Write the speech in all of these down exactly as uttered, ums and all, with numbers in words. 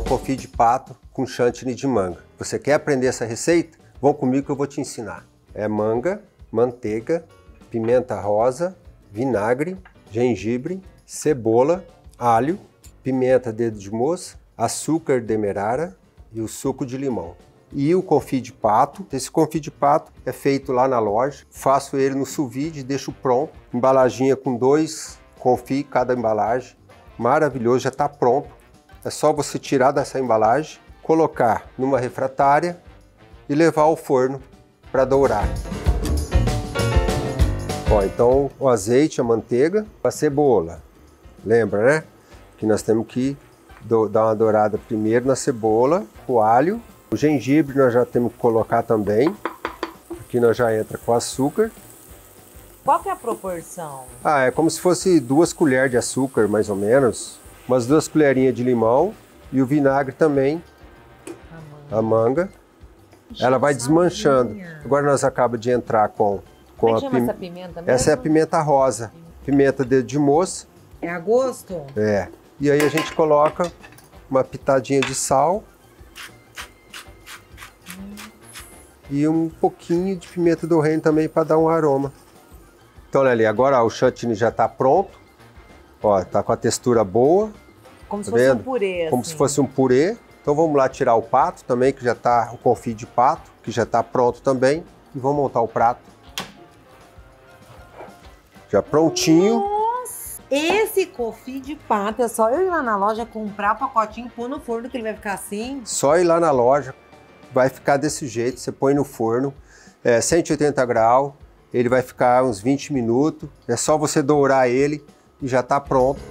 confit de pato com chantilly de manga. Você quer aprender essa receita? Vão comigo que eu vou te ensinar. É manga, manteiga, pimenta rosa, vinagre, gengibre, cebola, alho, pimenta dedo de moça, açúcar demerara e o suco de limão. E o confit de pato. Esse confit de pato é feito lá na loja. Faço ele no sous vide, deixo pronto. Embalaginha com dois confit cada embalagem. Maravilhoso, já está pronto. É só você tirar dessa embalagem, colocar numa refratária e levar ao forno para dourar. Ó, então o azeite, a manteiga, a cebola. Lembra, né? Que nós temos que dar uma dourada primeiro na cebola, o alho. O gengibre nós já temos que colocar também. Aqui nós já entra com açúcar. Qual que é a proporção? Ah, é como se fosse duas colheres de açúcar, mais ou menos. Umas duas colherinhas de limão e o vinagre também. A manga. A manga. Ela vai desmanchando. Agora nós acabamos de entrar com, com Como é a que chama pim... essa pimenta mesmo? Essa é a pimenta rosa. Pimenta dedo de moça. É a gosto? É. E aí a gente coloca uma pitadinha de sal. E um pouquinho de pimenta do reino também para dar um aroma. Então, olha ali, agora ó, o chantilly já está pronto. Ó, tá com a textura boa. Como se tá fosse vendo? um purê. Como assim. se fosse um purê. Então vamos lá tirar o pato também, que já está o confit de pato, que já está pronto também. E vamos montar o prato. Já prontinho. Nossa! Esse confit de pato é só eu ir lá na loja comprar o pacotinho e pôr no forno que ele vai ficar assim? Só ir lá na loja. Vai ficar desse jeito, você põe no forno, é, cento e oitenta graus, ele vai ficar uns vinte minutos, é só você dourar ele e já está pronto.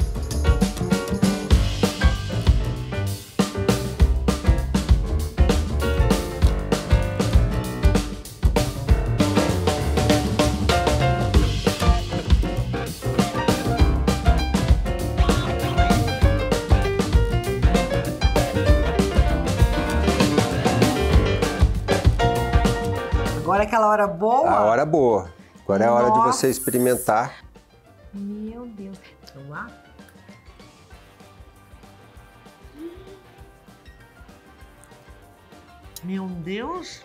Agora é aquela hora boa? A hora boa. Agora é a hora de você experimentar. Meu Deus. Vamos lá? Meu Deus.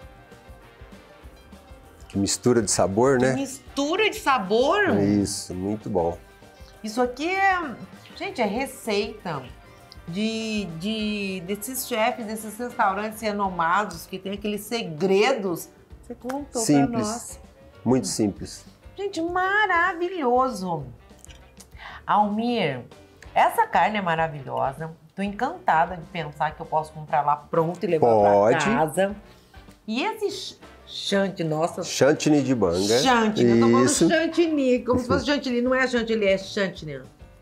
Que mistura de sabor, Que né? mistura de sabor. Isso, muito bom. Isso aqui é... Gente, é receita de, de, desses chefes, desses restaurantes renomados que tem aqueles segredos. Você contou Simples. pra nós. Muito simples. Gente, maravilhoso. Almir, essa carne é maravilhosa. Tô encantada de pensar que eu posso comprar lá pronto e levar Pode. pra casa. E esse chantilly, nossa... Chantilly de manga. Chantilly, eu tô falando Isso. chantilly, como se fosse chantilly. Não é chantilly, é chantilly.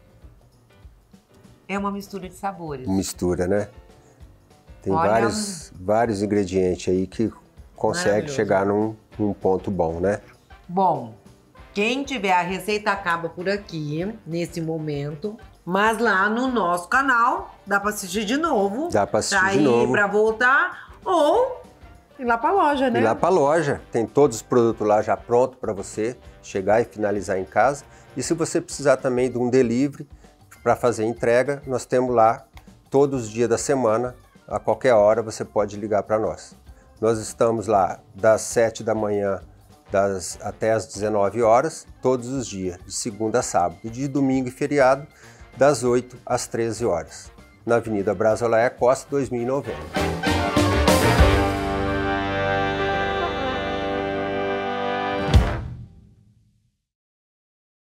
É uma mistura de sabores. Mistura, né? Tem Olha, vários, vários ingredientes aí que consegue maravilhoso. chegar num, num ponto bom, né? Bom, quem tiver a receita acaba por aqui, nesse momento. Mas lá no nosso canal, dá pra assistir de novo. Dá pra assistir pra de ir, novo. pra voltar, ou ir lá pra loja, né? Ir lá pra loja. Tem todos os produtos lá já pronto para você chegar e finalizar em casa. E se você precisar também de um delivery para fazer entrega, nós temos lá todos os dias da semana, a qualquer hora você pode ligar para nós. Nós estamos lá das sete da manhã das, até as dezenove horas, todos os dias, de segunda a sábado. E de domingo e feriado, das oito às treze horas. Na Avenida Brasolé Costa, dois mil e noventa.